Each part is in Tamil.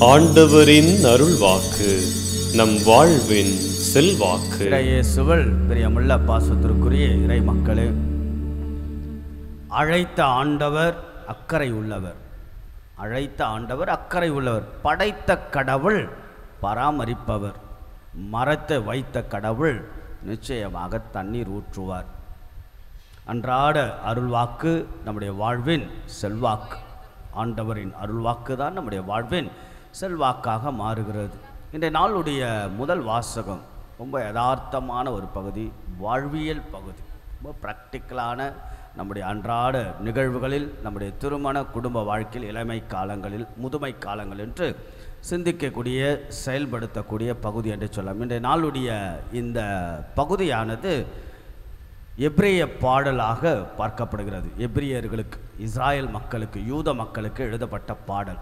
ஆண்டவரின் அருள்வாக்கு நம் வாழ்வின் செல்வாக்கு. இயேசுவில் பிரியமுள்ள பாசத்திற்குரிய இறை மக்களே, அழைத்த ஆண்டவர் அக்கறை உள்ளவர். அழைத்த ஆண்டவர் அக்கறை உள்ளவர். படைத்த கடவுள் பராமரிப்பவர். மரத்தை வைத்த கடவுள் நிச்சயமாக தண்ணீர் ஊற்றுவார். அன்றாட அருள்வாக்கு நம்முடைய வாழ்வின் செல்வாக்கு. ஆண்டவரின் அருள்வாக்கு தான் நம்முடைய வாழ்வின் செல்வாக்காக மாறுகிறது. இன்றைய நாளுடைய முதல் வாசகம் ரொம்ப யதார்த்தமான ஒரு பகுதி, வாழ்வியல் பகுதி. ரொம்ப ப்ராக்டிக்கலான நம்முடைய அன்றாட நிகழ்வுகளில், நம்முடைய திருமண குடும்ப வாழ்க்கையில், இளமை காலங்களில், முதுமை காலங்கள் என்று சிந்திக்கக்கூடிய, செயல்படுத்தக்கூடிய பகுதி என்று சொல்லலாம். இன்றைய நாளுடைய இந்த பகுதியானது எபிரேய பாடலாக பார்க்கப்படுகிறது. எபிரியர்களுக்கு, இஸ்ராயல் மக்களுக்கு, யூத மக்களுக்கு எழுதப்பட்ட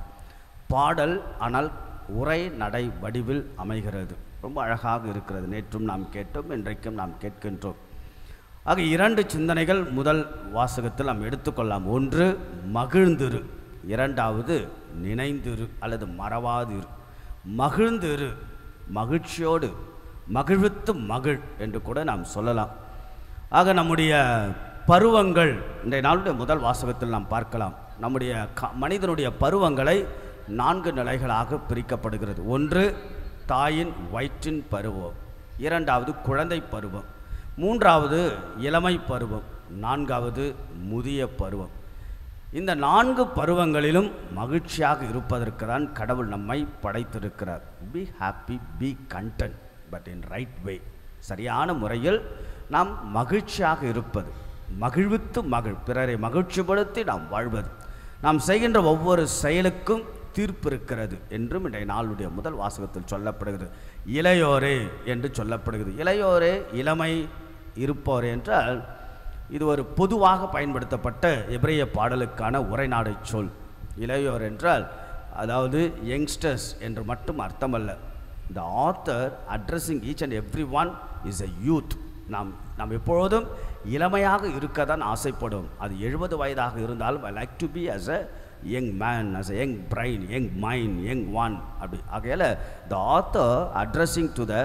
பாடல் ஆனால் உரை நடை வடிவில் அமைகிறது. ரொம்ப அழகாக இருக்கிறது. நேற்றும் நாம் கேட்டோம், இன்றைக்கும் நாம் கேட்கின்றோம். ஆக இரண்டு சிந்தனைகள் முதல் வாசகத்தில் நாம் எடுத்துக்கொள்ளலாம். ஒன்று மகிழ்ந்திரு, இரண்டாவது நினைந்திரு அல்லது மறவாதிரு. மகிழ்ந்திரு, மகிழ்ச்சியோடு, மகிழ்வித்து மகிழ் என்று கூட நாம் சொல்லலாம். ஆக நம்முடைய பருவங்கள் இன்றைய நாளுடைய முதல் வாசகத்தில் நாம் பார்க்கலாம். நம்முடைய மனிதனுடைய பருவங்களை 4 நிலைகளாக பிரிக்கப்படுகிறது. ஒன்று தாயின் வயிற்றின் பருவம், இரண்டாவது குழந்தை பருவம், மூன்றாவது இளமை பருவம், நான்காவது முதிய பருவம். இந்த 4 பருவங்களிலும் மகிழ்ச்சியாக இருப்பதற்கு தான் கடவுள் நம்மை படைத்திருக்கிறார். Be happy, be content, but in right way. சரியான முறையில் நாம் மகிழ்ச்சியாக இருப்பது, மகிழ்வித்து மகிழ், பிறரை மகிழ்ச்சிப்படுத்தி நாம் வாழ்வது, நாம் செய்கின்ற ஒவ்வொரு செயலுக்கும் தீர்ப்பு இருக்கிறது என்றும் இன்றைய நாளுடைய முதல் வாசகத்தில் சொல்லப்படுகிறது. இளையோரே என்று சொல்லப்படுகிறது. இளையோரே, இளமை இருப்போரே என்றால் இது ஒரு பொதுவாக பயன்படுத்தப்பட்ட எபிரேய பாடலுக்கான உரைநாடை சொல். இளையோர் என்றால் அதாவது யங்ஸ்டர்ஸ் என்று மட்டும் அர்த்தமல்ல. The author addressing each and everyone is a youth. நாம் எப்பொழுதும் இளமையாக இருக்க தான் ஆசைப்படும். அது 70 வயதாக இருந்தாலும் I like to be as a young man, as a young brain, young mind, young one. அப்படி ஆகையால் the author addressing to the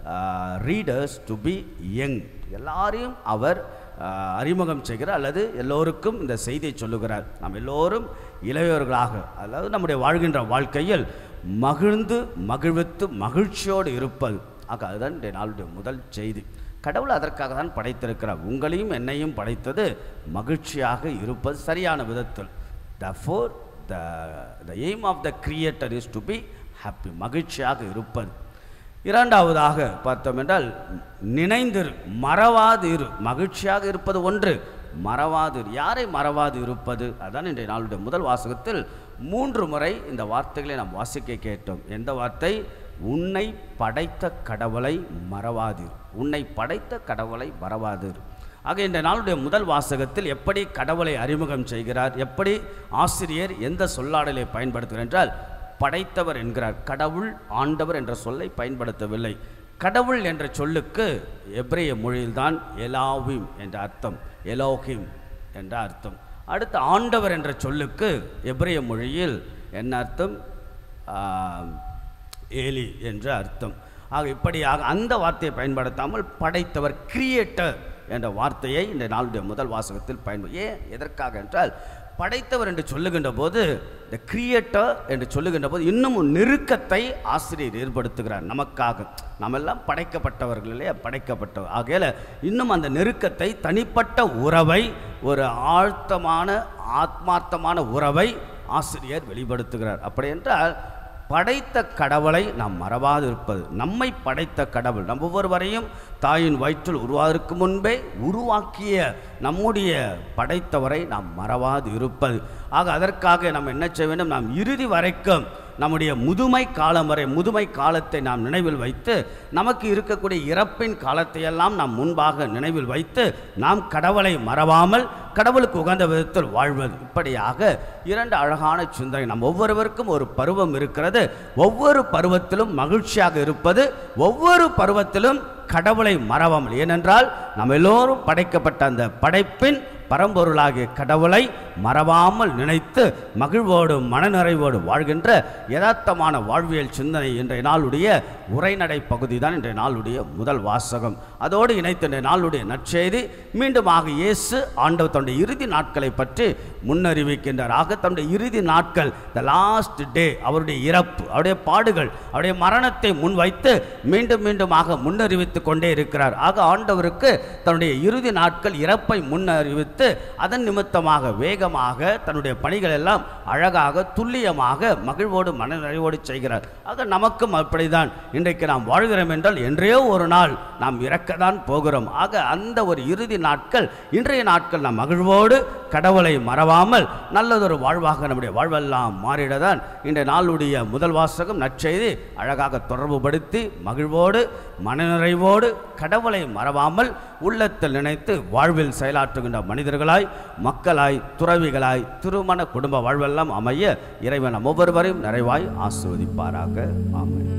readers to be young. எல்லாரையும் அவர் அறிமுகம் செய்கிறார் அல்லது எல்லோருக்கும் இந்த செய்தியை சொல்லுகிறார். நாம் எல்லோரும் இளையோர்களாக, அதாவது நம்முடைய வாழ்கின்ற வாழ்க்கையில் மகிழ்ந்து மகிழ்வித்து மகிழ்ச்சியோடு இருப்பது. ஆக அதுதான் இன்றைய நாளுடைய முதல் செய்தி. கடவுள் அதற்காக தான் படைத்திருக்கிறார். உங்களையும் என்னையும் படைத்தது மகிழ்ச்சியாக இருப்பது சரியான விதத்தில். Therefore the aim of the creator is to be happy, மகிழ்ச்சியாக இருப்பது. இரண்டாவதாக பார்த்தோம் என்றால் நினைந்திரு, மறவாது இரு. மகிழ்ச்சியாக இருப்பது ஒன்று, மறவாது. யாரை மறவாது இருப்பது? அதான் இன்றைய நாளுடைய முதல் வாசகத்தில் 3 முறை இந்த வார்த்தைகளை நாம் வாசிக்க கேட்டோம். எந்த வார்த்தை? உன்னை படைத்த கடவுளை மறவாதீர். உன்னை படைத்த கடவுளை மறவாதீர். ஆக இந்த நாளுடைய முதல் வாசகத்தில் எப்படி கடவுளை அறிமுகம் செய்கிறார், எப்படி ஆசிரியர் எந்த சொல்லாடலை பயன்படுத்துகிறார் என்றால் படைத்தவர் என்கிறார். கடவுள், ஆண்டவர் என்ற சொல்லை பயன்படுத்தவில்லை. கடவுள் என்ற சொல்லுக்கு எபிரேய மொழியில்தான் எலாவிம் என்ற அர்த்தம், எலோஹிம் என்ற அர்த்தம். அடுத்து ஆண்டவர் என்ற சொல்லுக்கு எபிரேய மொழியில் என்ன அர்த்தம்? ஏலி என்ற அர்த்தம். ஆக இப்படியாக அந்த வார்த்தையை பயன்படுத்தாமல் படைத்தவர், கிரியேட்டர் என்ற வார்த்தையை இந்த நாளுடைய முதல் வாசகத்தில் ஏன், எதற்காக என்றால் படைத்தவர் என்று சொல்லுகின்ற போது, இந்த கிரியேட்டர் என்று சொல்லுகின்ற போது இன்னும் நெருக்கத்தை ஆசிரியர் ஏற்படுத்துகிறார் நமக்காக. நம்ம எல்லாம் படைக்கப்பட்டவர்கள் இல்லையா, படைக்கப்பட்டவர். ஆகையால் இன்னும் அந்த நெருக்கத்தை, தனிப்பட்ட உறவை, ஒரு ஆழ்த்தமான ஆத்மார்த்தமான உறவை ஆசிரியர் வெளிப்படுத்துகிறார். அப்படி என்றால் படைத்த கடவுளை நாம் மறவாது இருப்பது. நம்மை படைத்த கடவுள் நம் ஒவ்வொருவரையும் தாயின் வயிற்றில் உருவாவதற்கு முன்பே உருவாக்கிய நம்முடைய படைத்தவரை நாம் மறவாது இருப்பது. ஆக அதற்காக நாம் என்ன செய்ய வேண்டும்? நாம் இறுதி வரைக்கும் நம்முடைய முதுமை காலம் வரை, முதுமை காலத்தை நாம் நினைவில் வைத்து, நமக்கு இருக்கக்கூடிய இறப்பின் காலத்தையெல்லாம் நாம் முன்பாக நினைவில் வைத்து, நாம் கடவுளை மறவாமல் கடவுளுக்கு உகந்த விதத்தில் வாழ்வது. இப்படியாக 2 அழகான சிந்தனை. நம் ஒவ்வொருவருக்கும் ஒரு பருவம் இருக்கிறது. ஒவ்வொரு பருவத்திலும் மகிழ்ச்சியாக இருப்பது, ஒவ்வொரு பருவத்திலும் கடவுளை மறவாமல். ஏனென்றால் நாம் எல்லோரும் படைக்கப்பட்ட அந்த படைப்பின் பரம்பொருளாகிய கடவுளை மறவாமல் நினைத்து மகிழ்வோடு மனநிறைவோடு வாழ்கின்ற யதார்த்தமான வாழ்வியல் சிந்தனை இன்றைய நாளுடைய உரைநடை பகுதி தான் இன்றைய நாளுடைய முதல் வாசகம். அதோடு இணைத்த இன்றைய நாளுடைய நற்செய்தி மீண்டுமாக இயேசு ஆண்டவர் தன்னுடைய இறுதி நாட்களை பற்றி முன்னறிவிக்கின்றார். ஆக தன்னுடைய இறுதி நாட்கள், த லாஸ்ட் டே, அவருடைய இறப்பு, அவருடைய பாடுகள், அவருடைய மரணத்தை முன்வைத்து மீண்டும் மீண்டுமாக முன்னறிவித்து கொண்டே இருக்கிறார். ஆக ஆண்டவருக்கு தன்னுடைய இறுதி நாட்கள் இறப்பை முன்னறிவித்து அதன் நிமித்தமாக வேகமாக தன்னுடைய பணிகள் எல்லாம் அழகாக துல்லியமாக மகிழ்வோடு மனநிறைவோடு செய்கிறார். ஆக நமக்கும் அப்படிதான். இன்றைக்கு நாம் வாழ்கிறோம் என்றால் என்றே ஒரு நாள் நாம் இறக்கத்தான் போகிறோம். ஆக அந்த ஒரு இறுதி நாட்கள், இன்றைய நாட்கள் நாம் மகிழ்வோடு கடவுளை மறவாமல் நல்லதொரு வாழ்வாக நம்முடைய வாழ்வெல்லாம் மாறிடதான் இன்றைய நாளுடைய முதல் வாசகம் நற்செய்தி அழகாக தொடர்புபடுத்தி மகிழ்வோடு மனநிறைவோடு கடவுளை மறவாமல் உள்ளத்தில் நினைத்து வாழ்வில் செயலாற்றுகின்ற மனிதர்களாய், மக்களாய், துறவிகளாய், திருமண குடும்ப வாழ்வெல்லாம் அமைய இறைவன் ஒவ்வொருவரையும் நிறைவாய் ஆசீர்வதிப்பாராக. ஆமென்.